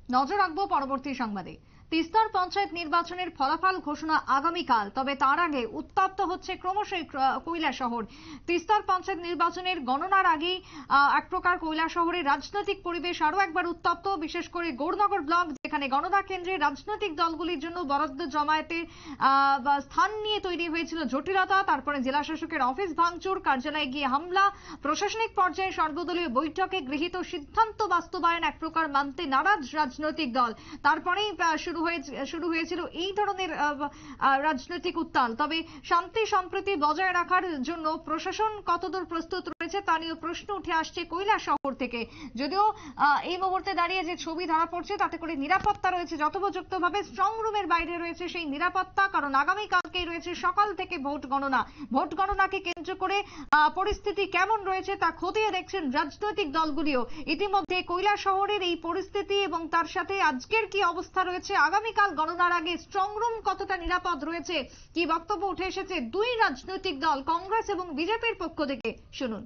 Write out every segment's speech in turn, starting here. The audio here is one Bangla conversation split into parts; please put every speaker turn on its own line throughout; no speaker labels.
নজর রাখবো পরবর্তী সংবাদে। তিস্তার পঞ্চায়েত নির্বাচনের ফলাফল ঘোষণা আগামীকাল, তবে তার আগে উত্তপ্ত হচ্ছে ক্রমশই কৈলাসহর। তিস্তার পঞ্চায়েত নির্বাচনের গণনার আগেই এক প্রকার কৈলাসহরের রাজনৈতিক পরিবেশ আরো একবার উত্তপ্ত, বিশেষ করে গৌরনগর ব্লক, যেখানে গণনা কেন্দ্রে রাজনৈতিক দলগুলির জন্য বরাদ্দ জমায়েতে স্থান নিয়ে তৈরি হয়েছিল জটিলতা। তারপরে জেলা শাসকের অফিস ভাঙচুর, কার্যালয়ে গিয়ে হামলা, প্রশাসনিক পর্যায়ে সর্বদলীয় বৈঠকে গৃহীত সিদ্ধান্ত বাস্তবায়ন এক প্রকার মানতে নারাজ রাজনৈতিক দল। তারপরেই শুরু হয়েছিল এই ধরনের রাজনৈতিক উত্তাল। তবে শান্তি সম্প্রীতি বজায় রাখার জন্য প্রশাসন কতদূর প্রস্তুত রয়েছে তা নিয়ে প্রশ্ন উঠে আসছে কৈলাসহর থেকে। যদিও এই মুহূর্তে দাঁড়িয়ে যে ছবি ধরা পড়ছে তাতে করে নিরাপত্তা রয়েছে যথোপযুক্তভাবে, স্ট্রং রুমের বাইরে রয়েছে সেই নিরাপত্তা, কারণ আগামীকালকেই রয়েছে সকাল থেকে ভোট গণনা। ভোট গণনাকে কেন্দ্র করে পরিস্থিতি কেমন রয়েছে তা খতিয়ে দেখছেন রাজনৈতিক দলগুলিও। ইতিমধ্যে কৈলাসহরের এই পরিস্থিতি এবং তার সাথে আজকের কি অবস্থা রয়েছে, আগামীকাল গণনার আগে স্ট্রং রুম কতটা নিরাপদ রয়েছে, কি বক্তব্য উঠে এসেছে দুই রাজনৈতিক দল কংগ্রেস এবং বিজেপির পক্ষ থেকে, শুনুন।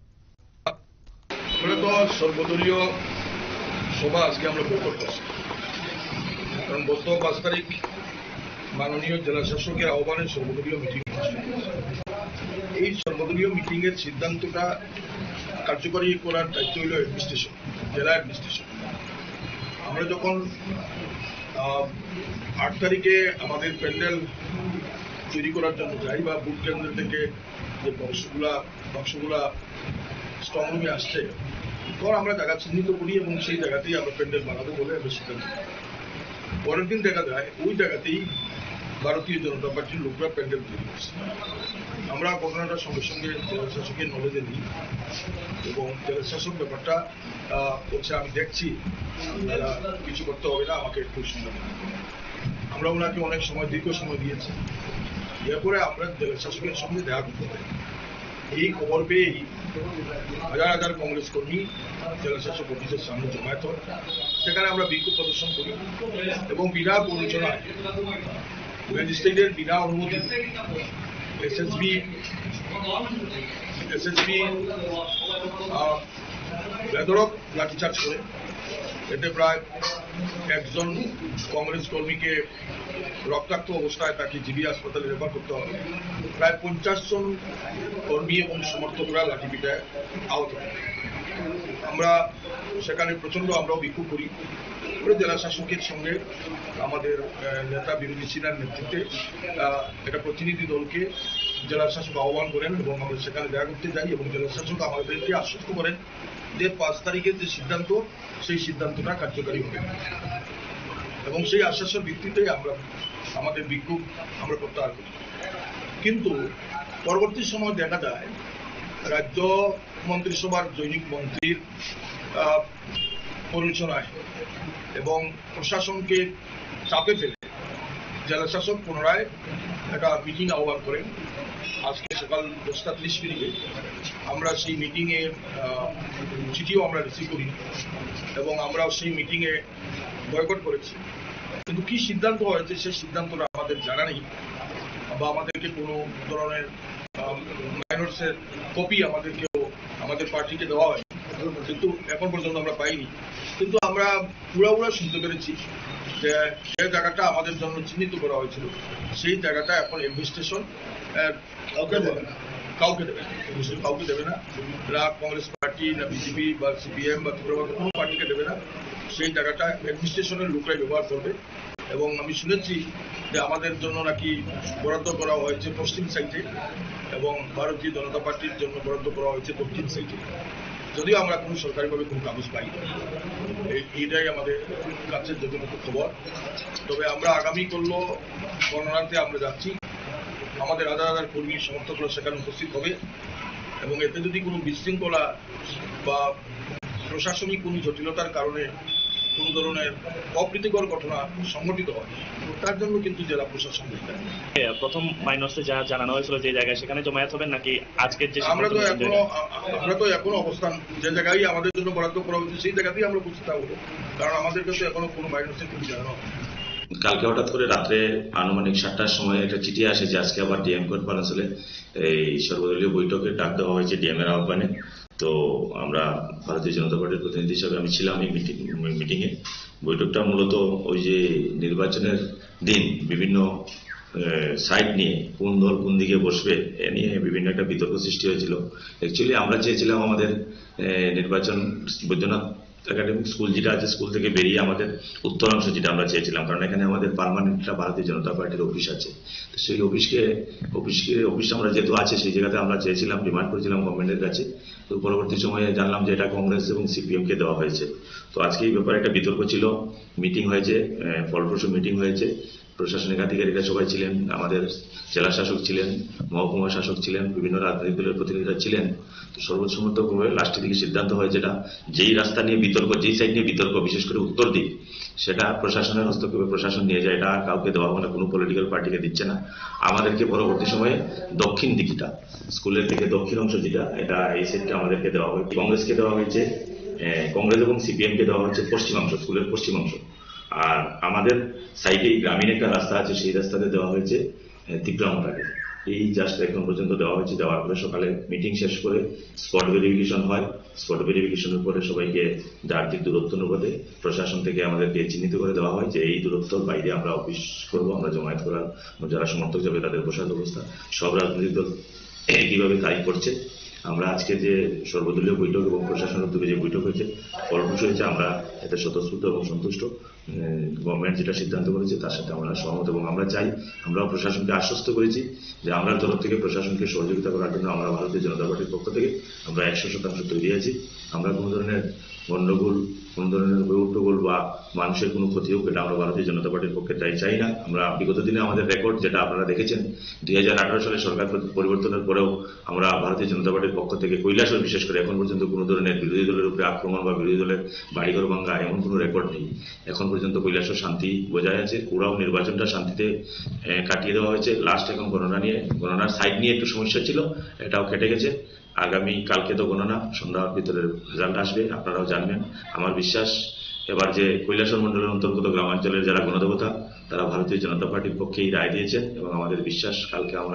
সর্বদলীয় সভা আজকে আমরা বৈঠক করছি, কারণ গত 5 তারিখ মাননীয় জেলা শাসকের আহ্বানে সর্বদলীয় মিটিং অনুষ্ঠিত হয়েছে। এই সর্বদলীয় মিটিং এর সিদ্ধান্তটা কার্যকরী করার দায়িত্ব হল অ্যাডমিনিস্ট্রেশন, জেলা অ্যাডমিনিস্ট্রেশন। আমরা যখন 8 তারিখে আমাদের প্যান্ডেল তৈরি করার জন্য যাই বা বুথ কেন্দ্র থেকে যে বাক্সগুলা স্ট্রং রুমে আসছে, তখন আমরা জায়গা চিহ্নিত করি এবং সেই জায়গাতেই আমরা প্যান্ডেল বানাবো বলে আমরা সিদ্ধান্ত নিই। পরের দিন দেখা যায় ওই জায়গাতেই ভারতীয় জনতা পার্টির লোকরা প্যান্ডেল তৈরি করছে। আমরা ঘটনাটার সঙ্গে সঙ্গে জেলা শাসকের নলেজে নিই এবং জেলা শাসক ব্যাপারটা হচ্ছে আমি দেখছি কিছু করতে হবে না, আমাকে একটু সময় দিন। আমরা ওনাকে অনেক সময় দীর্ঘ সময় দিয়েছি। এরপরে আমরা জেলা শাসকের সঙ্গে দেখা করতে পারি। এই খবর পেয়েই হাজার হাজার কংগ্রেস কর্মী জেলা শাসক অফিসের সামনে জমায়েত হয়। সেখানে আমরা বিক্ষোভ প্রদর্শন করি এবং বিনা প্ররোচনায় ম্যাজিস্ট্রেটের বিনা অনুমতি এসএসবি বেধড়ক লাঠিচার্জ করে, এতে প্রায় একজন কংগ্রেস কর্মীকে রক্তাক্ত অবস্থায় তাকে জিবি হাসপাতালে রেফার করতে হবে। প্রায় 50 জন কর্মী এবং সমর্থকরা লাঠিপিটায় আহত হয়। আমরা সেখানে আমরাও বিক্ষোভ করি। জেলা শাসকের সঙ্গে আমাদের নেতা বিরোধী সিনার নেতৃত্বে একটা প্রতিনিধি দলকে জেলা শাসক আহ্বান করেন এবং আমরা সেখানে দেখা করতে যাই এবং জেলা শাসক আমাদেরকে আশ্বস্ত করেন যে 5 তারিখের যে সিদ্ধান্ত, সেই সিদ্ধান্তটা কার্যকারী হবে এবং সেই আশ্বাসের ভিত্তিতে আমরা আমাদের বিক্ষোভ আমরা প্রত্যাহার করি। কিন্তু পরবর্তী সময় দেখা যায় রাজ্য মন্ত্রিসভার জৈনিক মন্ত্রীর প্ররোচনায় এবং প্রশাসনকে চাপে ফেলে জেলা শাসক পুনরায় একটা মিটিং আহ্বান করেন। আজকে সকাল 10:30 আমরা সেই মিটিংয়ে চিঠিও আমরা রিসিভ করি এবং আমরা সেই মিটিংয়ে বয়কট করেছি। কিন্তু কি সিদ্ধান্ত হয়েছে সেই সিদ্ধান্তটা আমাদের জানা নেই বা আমাদেরকে কোনো ধরনের মাইনরসের কপি আমাদের পার্টিকে দেওয়া হয়, কিন্তু এখন পর্যন্ত আমরা পাইনি। কিন্তু আমরা পুরা শুনতে পেরেছি যে জায়গাটা আমাদের জন্য চিহ্নিত করা হয়েছিল সেই জায়গাটা এখন অ্যাডমিনিস্ট্রেশন কাউকে দেবে না। না কংগ্রেস পার্টি, না বিজেপি বা সিপিএম বা ত্রিপুরা কোনো পার্টিকে দেবে না। সেই জায়গাটা অ্যাডমিনিস্ট্রেশনের লোকরাই ব্যবহার করবে এবং আমি শুনেছি যে আমাদের জন্য নাকি বরাদ্দ করা হয়েছে পশ্চিম সাইডে এবং ভারতীয় জনতা পার্টির জন্য বরাদ্দ করা হয়েছে দক্ষিণ সাইডে। যদিও আমরা কোনো সরকারিভাবে কোনো কাগজ পাই, এইটাই আমাদের কাছে যতটুকু খবর। তবে আমরা আগামী গণনাতে আমরা যাচ্ছি, আমাদের হাজার হাজার কর্মী সমর্থকরা সেখানে উপস্থিত হবে এবং এতে যদি কোনো বিশৃঙ্খলা বা প্রশাসনিক কোনো জটিলতার কারণে কোনো ধরনের অপ্রীতিকর ঘটনা সংঘটিত হয়, তার জন্য কিন্তু জেলা প্রশাসন
প্রথম মাইনসে যা জানানো হয়েছিল যে জায়গায়, সেখানে জমায়েত হবেন নাকি আজকের যে
আমরা তো এখনো অবস্থান যে জায়গায় আমাদের জন্য বরাদ্দ করা হয়েছে সেই জায়গাতেই আমরা উপস্থিত থাকবো, কারণ আমাদের কাছে এখনো কোনো মাইনসে কিছু জানানো।
কালকে হঠাৎ করে রাত্রে আনুমানিক 7টার সময় একটা চিঠি আসে যে আজকে আবার ডিএম কনফারেন্সে এই সর্বদলীয় বৈঠকে ডাক দেওয়া হয়েছে ডিএম এর আহ্বানে। তো আমরা ভারতীয় জনতা পার্টির প্রতিনিধি হিসাবে আমি ছিলাম এই মিটিংয়ে। বৈঠকটা মূলত ওই যে নির্বাচনের দিন বিভিন্ন সাইট নিয়ে কোন দল কোন দিকে বসবে এ নিয়ে বিভিন্ন একটা বিতর্ক সৃষ্টি হয়েছিল। অ্যাকচুয়ালি আমরা চেয়েছিলাম আমাদের নির্বাচন বৈদ্যনাথ একাডেমিক স্কুল যেটা আছে, স্কুল থেকে বেরিয়ে আমাদের উত্তরাংশ যেটা আমরা চেয়েছিলাম, কারণ এখানে আমাদের পার্মানেন্ট ভারতীয় জনতা পার্টির অফিস আছে। তো সেই অফিস আমরা যেহেতু আছে সেই জায়গাতে আমরা চেয়েছিলাম, ডিমান্ড করেছিলাম গভর্নমেন্টের কাছে। তো পরবর্তী সময়ে জানলাম যে এটা কংগ্রেস এবং সিপিএম কে দেওয়া হয়েছে। তো আজকে এই ব্যাপারে একটা বিতর্ক ছিল, মিটিং হয়েছে, ফলপ্রসূ মিটিং হয়েছে। প্রশাসনিক আধিকারিকরা সবাই ছিলেন, আমাদের জেলা শাসক ছিলেন, মহকুমা শাসক ছিলেন, বিভিন্ন রাজনৈতিক দলের প্রতিনিধিরা ছিলেন। তো সর্বসম্মতভাবে লাস্টের দিকে সিদ্ধান্ত হয় যেটা যেই রাস্তা নিয়ে বিতর্ক, যেই সাইড নিয়ে বিতর্ক, বিশেষ করে উত্তর দিক, সেটা প্রশাসনের হস্তক্ষেপে প্রশাসন নিয়ে যায়। এটা কাউকে দেওয়া হবে না, কোনো পলিটিক্যাল পার্টিকে দিচ্ছে না। আমাদেরকে পরবর্তী সময়ে দক্ষিণ দিকটা, স্কুলের থেকে দক্ষিণ অংশ যেটা, এটা এই সাইডটা আমাদেরকে দেওয়া হয়েছে। কংগ্রেসকে দেওয়া হয়েছে, কংগ্রেস এবং সিপিএম কে দেওয়া হচ্ছে পশ্চিমাংশ, স্কুলের পশ্চিমাংশ। আর আমাদের সাইডে গ্রামীণ একটা রাস্তা আছে, সেই রাস্তাতে দেওয়া হয়েছে তিপ্রামটাকে। এই জাস্ট এখন পর্যন্ত দেওয়া হয়েছে। দেওয়ার পরে সকালে মিটিং শেষ করে স্পট ভেরিফিকেশন হয়। স্পট ভেরিফিকেশনের পরে সবাইকে যার দূরত্ব অনুপাতে প্রশাসন থেকে আমাদেরকে চিহ্নিত করে দেওয়া হয় যে এই দূরত্বর বাইরে আমরা অফিস করবো, আমরা জমায়েত করার যারা সমর্থক যাবে তাদের বসার ব্যবস্থা। সব রাজনৈতিক দল একইভাবে তাই করছে। আমরা আজকে যে সর্বদলীয় বৈঠক এবং প্রশাসনের উদ্যোগে যে বৈঠক হয়েছে, ফলপ্রসূ হয়েছে, আমরা এতে স্বতঃস্ফূর্ত এবং সন্তুষ্ট। গভর্নমেন্ট যেটা সিদ্ধান্ত করেছে তার সাথে আমরা সহমত, এবং আমরা চাই, আমরাও প্রশাসনকে আশ্বস্ত করেছি যে আমরা তরফ থেকে প্রশাসনকে সহযোগিতা করার জন্য আমরা ভারতীয় জনতা পার্টির পক্ষ থেকে আমরা 100% তৈরি আছি। আমরা কোনো ধরনের গন্ডগোল, কোন ধরনের হট্টগোল বা মানুষের কোনো ক্ষতি হোক, এটা আমরা ভারতীয় জনতা পার্টির পক্ষে তাই চাই না। আমরা বিগত দিনে আমাদের রেকর্ড যেটা আপনারা দেখেছেন, 2018 সালে সরকার পরিবর্তনের পরেও আমরা ভারতীয় জনতা পার্টির পক্ষ থেকে কৈলাসহর বিশেষ করে এখন পর্যন্ত কোনো ধরনের বিরোধী দলের উপরে আক্রমণ বা বিরোধী দলের বাড়িঘর ভাঙ্গা এমন কোনো রেকর্ড নেই। এখন পর্যন্ত কৈলাসহর শান্তি বজায় আছে। ওরাও নির্বাচনটা শান্তিতে কাটিয়ে দেওয়া হয়েছে। লাস্ট এখন গণনা নিয়ে, গণনার সাইড নিয়ে একটু সমস্যা ছিল, এটাও কেটে গেছে। আগামী কালকে তো গণনা, সন্ধ্যার ভিতরে রেজাল্ট আসবে, আপনারাও জানবেন। আমার বিশ্বাস এবার যে কৈলাসহর মন্ডলের অন্তর্গত গ্রামাঞ্চলের যারা গণদেবতা, তারা ভারতীয় জনতা পার্টির পক্ষেই রায় দিয়েছেন, এবং আমাদের বিশ্বাস কালকে আমরা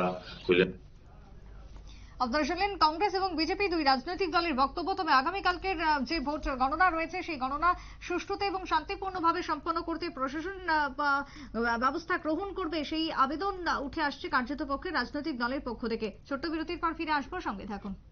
আপনারা শুনলেন কংগ্রেস এবং বিজেপি দুই রাজনৈতিক দলের বক্তব্য। তবে আগামীকালকের যে ভোট গণনা রয়েছে সেই গণনা সুষ্ঠুতে এবং শান্তিপূর্ণভাবে সম্পন্ন করতে প্রশাসন ব্যবস্থা গ্রহণ করবে, সেই আবেদন উঠে আসছে কার্যত পক্ষে রাজনৈতিক দলের পক্ষ থেকে। ছোট্ট বিরতির পর ফিরে আসবো, সঙ্গে থাকুন।